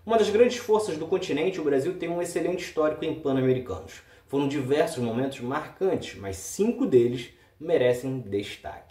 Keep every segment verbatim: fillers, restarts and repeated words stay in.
Uma das grandes forças do continente, o Brasil tem um excelente histórico em Pan-Americanos. Foram diversos momentos marcantes, mas cinco deles merecem destaque.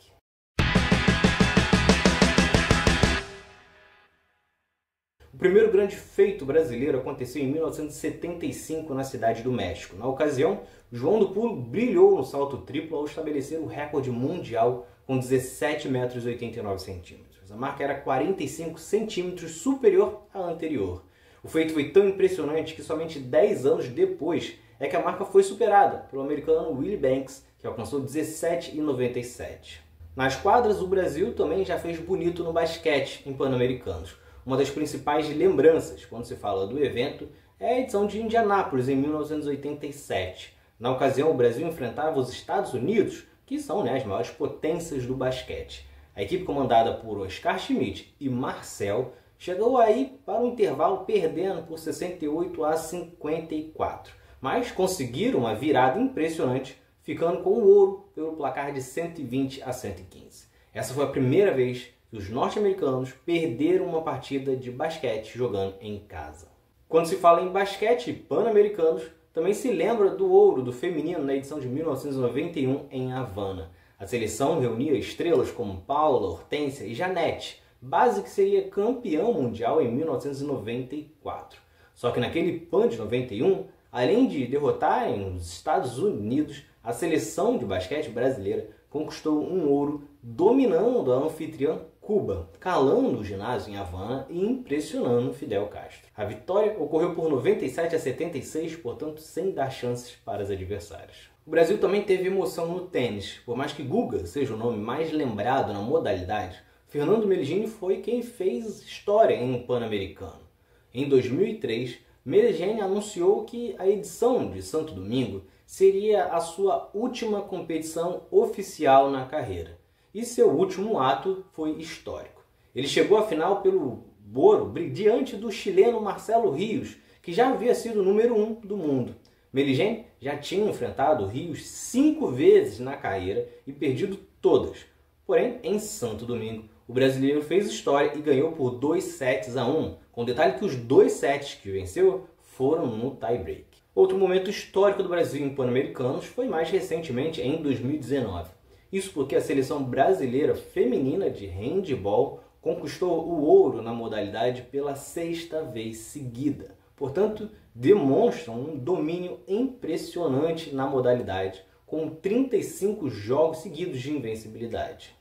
O primeiro grande feito brasileiro aconteceu em mil novecentos e setenta e cinco na Cidade do México. Na ocasião, João do Pulo brilhou no salto triplo ao estabelecer o recorde mundial com dezessete metros e oitenta e nove centímetros. A marca era quarenta e cinco centímetros superior à anterior. O feito foi tão impressionante que somente dez anos depois é que a marca foi superada pelo americano Willie Banks, que alcançou dezessete metros e noventa e sete. Nas quadras, o Brasil também já fez bonito no basquete em Pan-Americanos. Uma das principais lembranças quando se fala do evento é a edição de Indianápolis, em mil novecentos e oitenta e sete. Na ocasião, o Brasil enfrentava os Estados Unidos, que são, né, as maiores potências do basquete. A equipe comandada por Oscar Schmidt e Marcel chegou aí para o intervalo perdendo por sessenta e oito a cinquenta e quatro, mas conseguiram uma virada impressionante, ficando com o ouro pelo placar de cento e vinte a cento e quinze. Essa foi a primeira vez que os norte-americanos perderam uma partida de basquete jogando em casa. Quando se fala em basquete pan-americanos, também se lembra do ouro do feminino na edição de mil novecentos e noventa e um em Havana. A seleção reunia estrelas como Paula, Hortência e Janete, base que seria campeão mundial em mil novecentos e noventa e quatro. Só que naquele Pan de noventa e um, além de derrotarem os Estados Unidos, a seleção de basquete brasileira conquistou um ouro dominando a anfitriã Cuba, calando o ginásio em Havana e impressionando Fidel Castro. A vitória ocorreu por noventa e sete a setenta e seis, portanto sem dar chances para os adversários. O Brasil também teve emoção no tênis. Por mais que Guga seja o nome mais lembrado na modalidade, Fernando Meligeni foi quem fez história em um Pan-Americano. Em dois mil e três, Meligeni anunciou que a edição de Santo Domingo seria a sua última competição oficial na carreira. E seu último ato foi histórico. Ele chegou à final pelo boro diante do chileno Marcelo Rios, que já havia sido o número um do mundo. Meligeni já tinha enfrentado Rios cinco vezes na carreira e perdido todas. Porém, em Santo Domingo, o brasileiro fez história e ganhou por dois sets a um, com o detalhe que os dois sets que venceu foram no tie-break. Outro momento histórico do Brasil em Pan-Americanos foi mais recentemente em dois mil e dezenove. Isso porque a seleção brasileira feminina de handebol conquistou o ouro na modalidade pela sexta vez seguida. Portanto, demonstram um domínio impressionante na modalidade, com trinta e cinco jogos seguidos de invencibilidade.